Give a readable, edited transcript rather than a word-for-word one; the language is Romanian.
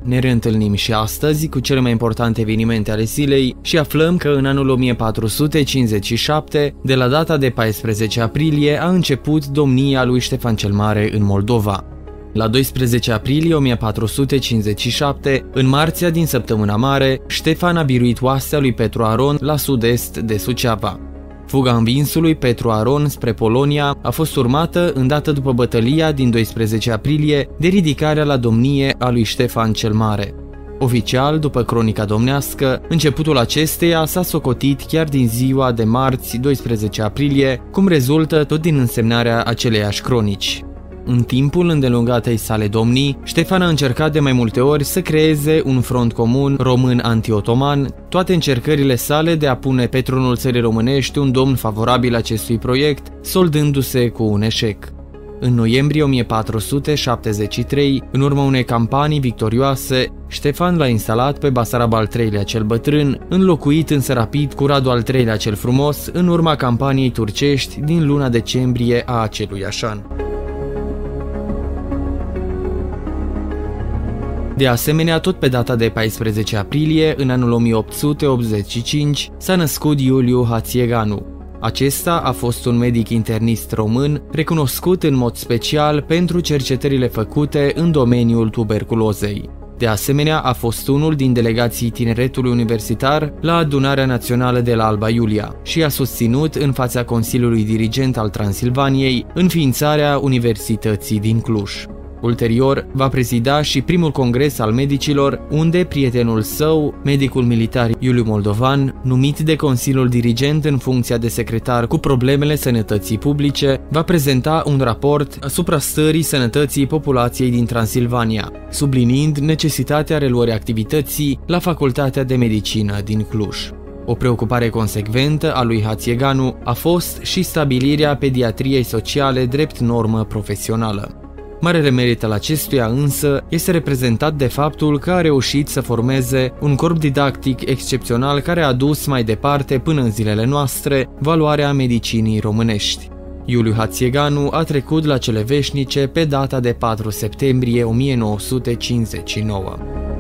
Ne reîntâlnim și astăzi cu cele mai importante evenimente ale zilei și aflăm că în anul 1457, de la data de 14 aprilie, a început domnia lui Ștefan cel Mare în Moldova. La 12 aprilie 1457, în marțea din Săptămâna Mare, Ștefan a biruit oastea lui Petru Aron la sud-est de Suceava. Fuga învinsului Petru Aron spre Polonia a fost urmată, îndată după bătălia din 12 aprilie, de ridicarea la domnie a lui Ștefan cel Mare. Oficial, după cronica domnească, începutul acesteia s-a socotit chiar din ziua de marți 12 aprilie, cum rezultă tot din însemnarea aceleiași cronici. În timpul îndelungatei sale domnii, Ștefan a încercat de mai multe ori să creeze un front comun român anti-otoman, toate încercările sale de a pune pe tronul țării românești un domn favorabil acestui proiect, soldându-se cu un eșec. În noiembrie 1473, în urma unei campanii victorioase, Ștefan l-a instalat pe Basarab al III-lea cel bătrân, înlocuit însă rapid cu Radu al III-lea cel frumos, în urma campaniei turcești din luna decembrie a aceluiași an. De asemenea, tot pe data de 14 aprilie, în anul 1885, s-a născut Iuliu Hațieganu. Acesta a fost un medic internist român, recunoscut în mod special pentru cercetările făcute în domeniul tuberculozei. De asemenea, a fost unul din delegații tineretului universitar la Adunarea Națională de la Alba Iulia și a susținut în fața Consiliului Dirigent al Transilvaniei înființarea Universității din Cluj. Ulterior, va prezida și primul congres al medicilor, unde prietenul său, medicul militar Iuliu Moldovan, numit de Consiliul Dirigent în funcția de secretar cu problemele sănătății publice, va prezenta un raport asupra stării sănătății populației din Transilvania, subliniind necesitatea reluării activității la Facultatea de Medicină din Cluj. O preocupare consecventă a lui Hațieganu a fost și stabilirea pediatriei sociale drept normă profesională. Marele merit al acestuia însă este reprezentat de faptul că a reușit să formeze un corp didactic excepțional care a dus mai departe până în zilele noastre valoarea medicinii românești. Iuliu Hațieganu a trecut la cele veșnice pe data de 4 septembrie 1959.